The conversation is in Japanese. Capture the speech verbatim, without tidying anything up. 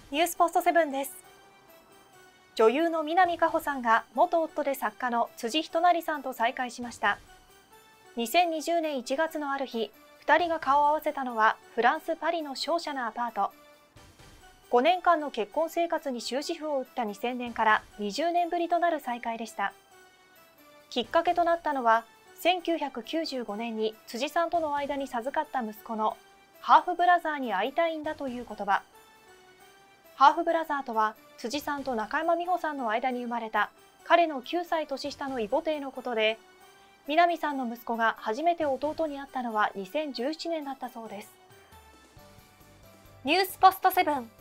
ニュースポストセブンです。女優の南果歩さんが元夫で作家の辻仁成さんと再会しました。にせんにじゅうねんいちがつのある日、ふたりが顔を合わせたのはフランス・パリの瀟洒なアパート。ごねんかんの結婚生活に終止符を打ったにせんねんからにじゅうねんぶりとなる再会でした。きっかけとなったのは、せんきゅうひゃくきゅうじゅうごねんに辻さんとの間に授かった息子のハーフブラザーに会いたいんだという言葉。ハーフブラザーとは、辻さんと中山美穂さんの間に生まれた彼のきゅうさい年下の異母弟のことで、南さんの息子が初めて弟に会ったのはにせんじゅうななねんだったそうです。ニュースポストセブン。